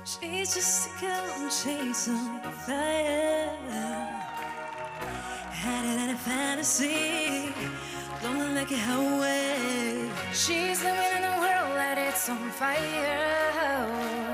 She's just a girl chasing fire. Had it in a fantasy, blowing like a highway. She's living in a world that it's on fire.